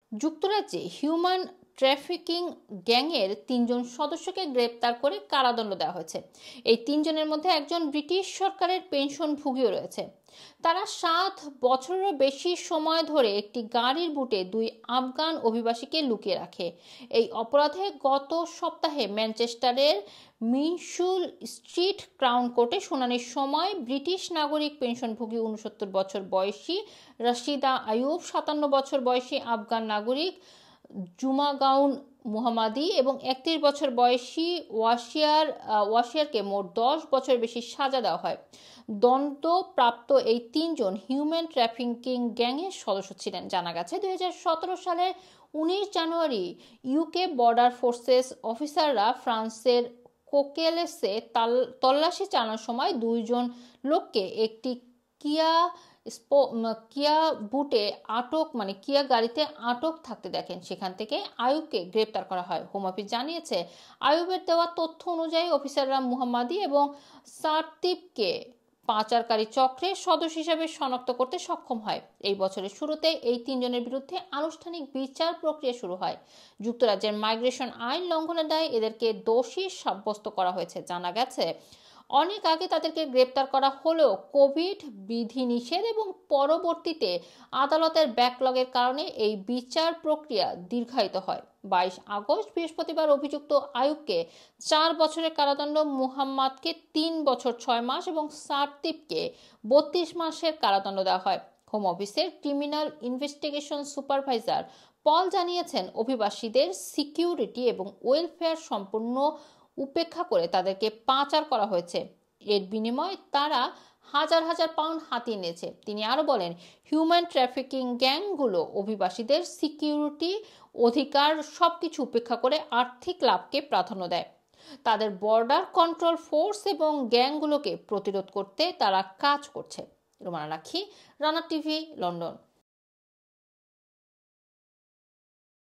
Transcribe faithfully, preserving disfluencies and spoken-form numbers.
যুক্তরাজ্যে human trafficking গ্যাংয়ের তিনজন সদস্যকে গ্রেপ্তার করে কারাদণ্ড দেওয়া হয়েছে। এই তিনজনের মধ্যে একজন ব্রিটিশ সরকারের পেনশনভোগীও রয়েছে। তারা সাত বছরেরও বেশি সময় ধরে একটি গাড়ির বুটে দুই আফগান অভিবাসীকে লুকিয়ে রাখে। এই অপরাধে গত সপ্তাহে ম্যানচেস্টারের মিনশুল স্ট্রিট ক্রাউন কোর্টে শুনানির সময় ব্রিটিশ নাগরিক পেনশনভোগী উনসত্তর বছর বয়সী রাশিদা আইয়ুব, সাতান্ন বছর বয়সী আফগান নাগরিক জুমাগাউন মুহাম্মাদি এবং একত্রিশ বছর বয়সী ওয়াশিয়ার ওয়াশিয়ারকে মোট দশ বছর বেশি সাজা দেওয়া হয়। দণ্ডপ্রাপ্ত এই তিনজন হিউম্যান ট্রাফিকিং গ্যাংয়ের সদস্য ছিলেন। জানা গেছে দুই হাজার সতেরো সালের উনিশ জানুয়ারি ইউকে বর্ডার ফোর্সেস অফিসাররা ফ্রান্সের কোকেলেসে তল্লাশি চালানোর সময় দুইজন লোককে একটি কিয়া কিয়া বুটে আটক মানে কিয়া গাড়িতে আটক থাকতে দেখেন। সেখান থেকে আইয়ুবকে গ্রেপ্তার করা হয়। হোম অফিস জানিয়েছে, আইয়ুবের দেওয়া তথ্য অনুযায়ী অফিসাররা মুহাম্মাদি এবং সারতিবকে পাচারকারী চক্রের সদস্য হিসেবে শনাক্ত করতে সক্ষম হয়। এই বছরের শুরুতে এই তিনজনের বিরুদ্ধে আনুষ্ঠানিক বিচার প্রক্রিয়া শুরু হয়। যুক্তরাজ্যের মাইগ্রেশন আইন লঙ্ঘনের দায়ে এদেরকে দোষী সাব্যস্ত করা হয়েছে। জানা গেছে অনেক আগে তাদেরকে গ্রেপ্তার করা হলেও কোভিড বিধিনিষেধ এবং পরবর্তীতে আদালতের ব্যাকলগের কারণে এই বিচার প্রক্রিয়া দীর্ঘায়িত হয়। বাইশ আগস্ট বৃহস্পতিবার অভিযুক্ত আইয়ুবকে চার বছরের কারাদণ্ড, মুহাম্মাদকে তিন বছর ছয় মাস এবং সারতিবকে বত্রিশ মাসের কারাদণ্ড দেওয়া হয়। হোম অফিসের ক্রিমিনাল ইনভেস্টিগেশন সুপারভাইজার পল জানিয়েছেন, অভিবাসীদের সিকিউরিটি এবং ওয়েলফেয়ার সম্পূর্ণ উপেক্ষা করে তাদেরকে পাচার করা হয়েছে। এর বিনিময়ে তারা হাজার হাজার পাউন্ড হাতিয়ে নিয়েছে। তিনি আরো বলেন, হিউম্যান ট্রাফিকিং গ্যাংগুলো অভিবাসীদের সিকিউরিটি, অধিকার সবকিছু উপেক্ষা করে আর্থিক লাভকে প্রাধান্য দেয়। তাদের বর্ডার কন্ট্রোল ফোর্স এবং গ্যাংগুলোকে প্রতিরোধ করতে তারা কাজ করছে। রোমানা রাখি, রানা টিভি, লন্ডন।